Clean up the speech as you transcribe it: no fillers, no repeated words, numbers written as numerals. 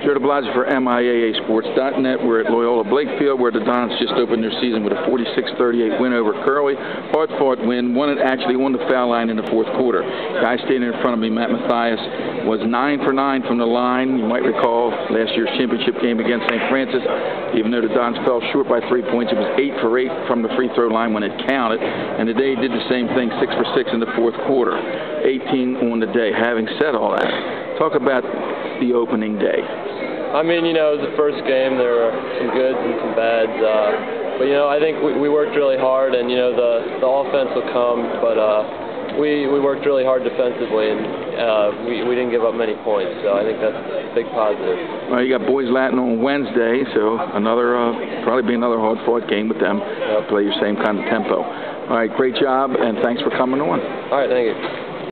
Joe DeBlasio for MIAAsports.net. We're at Loyola Blakefield, where the Dons just opened their season with a 46-38 win over Curley. Hard-fought win, won it actually on the foul line in the fourth quarter. Guy standing in front of me, Matt Mathias, was 9 for 9 from the line. You might recall last year's championship game against St. Francis. Even though the Dons fell short by 3 points, it was 8 for 8 from the free throw line when it counted. And today he did the same thing, 6 for 6 in the fourth quarter. 18 on the day. Having said all that, talk about the opening day. I mean, it was the first game. There were some goods and some bads. But, I think we worked really hard, and, the offense will come. But we worked really hard defensively, and we didn't give up many points. So I think that's a big positive. Well, you got Boys Latin on Wednesday, so probably be another hard-fought game with them. Yep. Play your same kind of tempo. All right, great job, and thanks for coming on. All right, thank you.